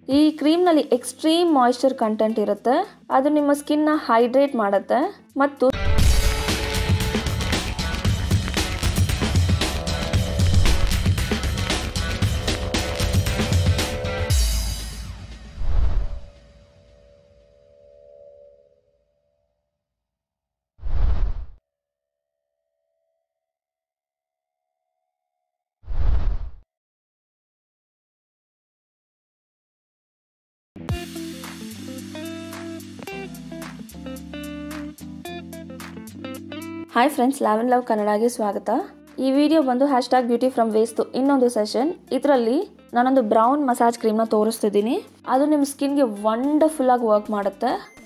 ಈ ಕ್ರೀಮ್ನಲ್ಲಿ extreme moisture content ಇರುತ್ತೆ. ಅದು ನಿಮ್ಮ ಸ್ಕಿನ್ನ ಹೈಡ್ರೇಟ್ ಮಾಡುತ್ತೆ ಮತ್ತು ಹಾಯ್ ಫ್ರೆಂಡ್ಸ್, ಲ್ಯಾವೆನ್ ಲವ್ ಕನ್ನಡಗೆ ಸ್ವಾಗತ. ಈ ವಿಡಿಯೋ ಬಂದು #ಬ್ಯೂಟಿ ಫ್ರಮ್ ವೇಸ್ಟ್ ಇನ್ನೊಂದು ಸೆಷನ್. ಇದರಲ್ಲಿ ನಾನೊಂದು ಬ್ರೌನ್ ಮಸಾಜ್ ಕ್ರೀಮ್ನ ತೋರಿಸ್ತಿದ್ದೀನಿ. ಅದು ನಿಮ್ಮ ಸ್ಕಿನ್ಗೆ ವಂಡರ್ಫುಲ್ ಆಗಿ ವರ್ಕ್ ಮಾಡುತ್ತೆ.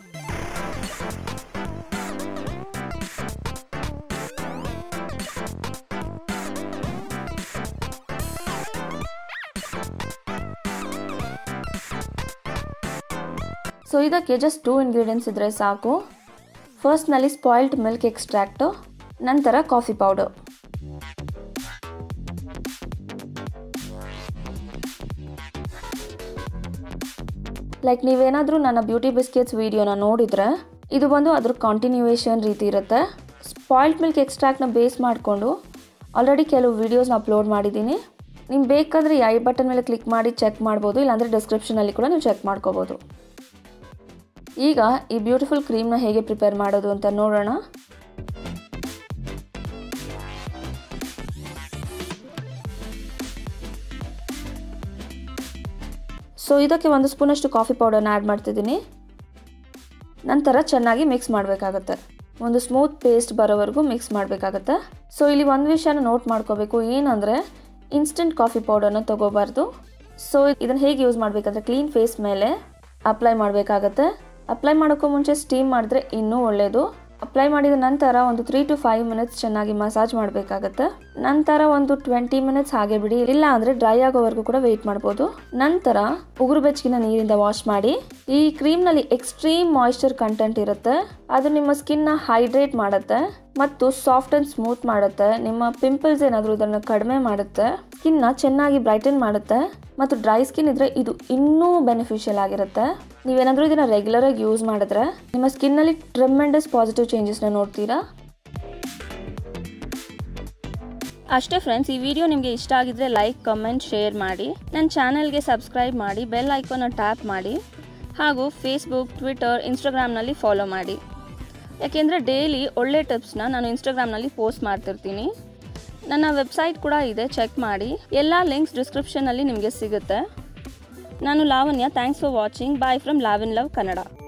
ಸೊ ಇದಕ್ಕೆ ಜಸ್ಟ್ 2 ಇಂಗ್ರೀಡಿಯೆಂಟ್ಸ್ ಇದ್ರೆ ಸಾಕು. ಫಸ್ಟ್ ನಲ್ಲಿ ಸ್ಪಾಯಿಲ್ಡ್ ಮಿಲ್ಕ್ ಎಕ್ಸ್ಟ್ರಾಕ್ಟ್, ನಂತರ ಕಾಫಿ ಪೌಡರ್. ಲೈಕ್ ನೀವೇನಾದರೂ ನನ್ನ ಬ್ಯೂಟಿ ಬಿಸ್ಕೆಟ್ಸ್ ವಿಡಿಯೋನ ನೋಡಿದ್ರೆ ಇದು ಬಂದು ಅದ್ರ ಕಾಂಟಿನ್ಯೂಯೇಷನ್ ರೀತಿ ಇರುತ್ತೆ. ಸ್ಪಾಯಿಲ್ಡ್ ಮಿಲ್ಕ್ ಎಕ್ಸ್ಟ್ರಾಕ್ಟ್ನ ಬೇಸ್ ಮಾಡಿಕೊಂಡು ಆಲ್ರೆಡಿ ಕೆಲವು ವಿಡಿಯೋಸ್ನ ಅಪ್ಲೋಡ್ ಮಾಡಿದ್ದೀನಿ. ನಿಮ್ಗೆ ಬೇಕಾದರೆ ಐ ಬಟನ್ ಮೇಲೆ ಕ್ಲಿಕ್ ಮಾಡಿ ಚೆಕ್ ಮಾಡ್ಬೋದು, ಇಲ್ಲಾಂದರೆ ಡಿಸ್ಕ್ರಿಪ್ಷನಲ್ಲಿ ಕೂಡ ನೀವು ಚೆಕ್ ಮಾಡ್ಕೋಬೋದು. ಈಗ ಈ ಬ್ಯೂಟಿಫುಲ್ ಕ್ರೀಮ್ನ ಹೇಗೆ ಪ್ರಿಪೇರ್ ಮಾಡೋದು ಅಂತ ನೋಡೋಣ. ಸೊ ಇದಕ್ಕೆ 1 ಸ್ಪೂನಷ್ಟು ಕಾಫಿ ಪೌಡರ್ನ ಆ್ಯಡ್ ಮಾಡ್ತಿದ್ದೀನಿ. ನಂತರ ಚೆನ್ನಾಗಿ ಮಿಕ್ಸ್ ಮಾಡಬೇಕಾಗತ್ತೆ. ಒಂದು ಸ್ಮೂತ್ ಪೇಸ್ಟ್ ಬರೋವರೆಗೂ ಮಿಕ್ಸ್ ಮಾಡಬೇಕಾಗತ್ತೆ. ಸೊ ಇಲ್ಲಿ ಒಂದು ವಿಷಯನ ನೋಟ್ ಮಾಡ್ಕೋಬೇಕು, ಏನಂದರೆ ಇನ್ಸ್ಟೆಂಟ್ ಕಾಫಿ ಪೌಡರ್ನ ತೊಗೋಬಾರ್ದು. ಸೊ ಇದನ್ನು ಹೇಗೆ ಯೂಸ್ ಮಾಡಬೇಕಂದ್ರೆ ಕ್ಲೀನ್ ಫೇಸ್ ಮೇಲೆ ಅಪ್ಲೈ ಮಾಡಬೇಕಾಗತ್ತೆ. ಅಪ್ಲೈ ಮಾಡೋಕ್ಕೂ ಮುಂಚೆ ಸ್ಟೀಮ್ ಮಾಡಿದ್ರೆ ಇನ್ನೂ ಒಳ್ಳೆಯದು. ಅಪ್ಲೈ ಮಾಡಿದ ನಂತರ ಒಂದು 3 to 5 ಮಿನಿಟ್ಸ್ ಚೆನ್ನಾಗಿ ಮಸಾಜ್ ಮಾಡಬೇಕಾಗತ್ತೆ. ನಂತರ ಒಂದು 20 ಮಿನಿಟ್ಸ್ ಹಾಗೆ ಬಿಡಿ, ಇಲ್ಲ ಅಂದರೆ ಡ್ರೈ ಆಗೋವರೆಗೂ ಕೂಡ ವೆಯ್ಟ್ ಮಾಡ್ಬೋದು. ನಂತರ ಉಗುರು ಬೆಚ್ಚಗಿನ ನೀರಿಂದ ವಾಶ್ ಮಾಡಿ. ಈ ಕ್ರೀಮ್ನಲ್ಲಿ ಎಕ್ಸ್ಟ್ರೀಮ್ ಮಾಯಿಶ್ಚರ್ ಕಂಟೆಂಟ್ ಇರುತ್ತೆ. ಅದು ನಿಮ್ಮ ಸ್ಕಿನ್ನ ಹೈಡ್ರೇಟ್ ಮಾಡುತ್ತೆ ಮತ್ತು ಸಾಫ್ಟ್ ಆ್ಯಂಡ್ ಸ್ಮೂತ್ ಮಾಡುತ್ತೆ. ನಿಮ್ಮ ಪಿಂಪಲ್ಸ್ ಏನಾದರೂ ಇದನ್ನು ಕಡಿಮೆ ಮಾಡುತ್ತೆ. ಸ್ಕಿನ್ನ ಚೆನ್ನಾಗಿ ಬ್ರೈಟನ್ ಮಾಡುತ್ತೆ ಮತ್ತು ಡ್ರೈ ಸ್ಕಿನ್ ಇದ್ದರೆ ಇದು ಇನ್ನೂ ಬೆನಿಫಿಷಿಯಲ್ ಆಗಿರುತ್ತೆ. ನೀವೇನಾದರೂ ಇದನ್ನು ರೆಗ್ಯುಲರಾಗಿ ಯೂಸ್ ಮಾಡಿದ್ರೆ ನಿಮ್ಮ ಸ್ಕಿನ್ನಲ್ಲಿ ಟ್ರೆಮೆಂಡಸ್ ಪಾಸಿಟಿವ್ ಚೇಂಜಸ್ನ ನೋಡ್ತೀರಾ. ಅಷ್ಟೇ ಫ್ರೆಂಡ್ಸ್, ಈ ವಿಡಿಯೋ ನಿಮಗೆ ಇಷ್ಟ ಆಗಿದ್ರೆ ಲೈಕ್, ಕಮೆಂಟ್, ಶೇರ್ ಮಾಡಿ. ನನ್ನ ಚಾನಲ್ಗೆ ಸಬ್ಸ್ಕ್ರೈಬ್ ಮಾಡಿ, ಬೆಲ್ ಐಕಾನ್ನ ಟ್ಯಾಪ್ ಮಾಡಿ ಹಾಗೂ ಫೇಸ್ಬುಕ್, ಟ್ವಿಟರ್, ಇನ್ಸ್ಟಾಗ್ರಾಮ್ನಲ್ಲಿ ಫಾಲೋ ಮಾಡಿ. ಯಾಕೆಂದರೆ ಡೈಲಿ ಒಳ್ಳೆ ಟಿಪ್ಸ್ನ ನಾನು ಇನ್ಸ್ಟಾಗ್ರಾಮ್ನಲ್ಲಿ ಪೋಸ್ಟ್ ಮಾಡ್ತಿರ್ತೀನಿ. ನನ್ನ ವೆಬ್ಸೈಟ್ ಕೂಡ ಇದೆ, ಚೆಕ್ ಮಾಡಿ. ಎಲ್ಲ ಲಿಂಕ್ಸ್ ಡಿಸ್ಕ್ರಿಪ್ಷನಲ್ಲಿ ನಿಮಗೆ ಸಿಗುತ್ತೆ. ನಾನು Lavanya. Thanks for watching. Bye from ಲ್ಯಾವೆನ್ ಲವ್ ಕನ್ನಡ.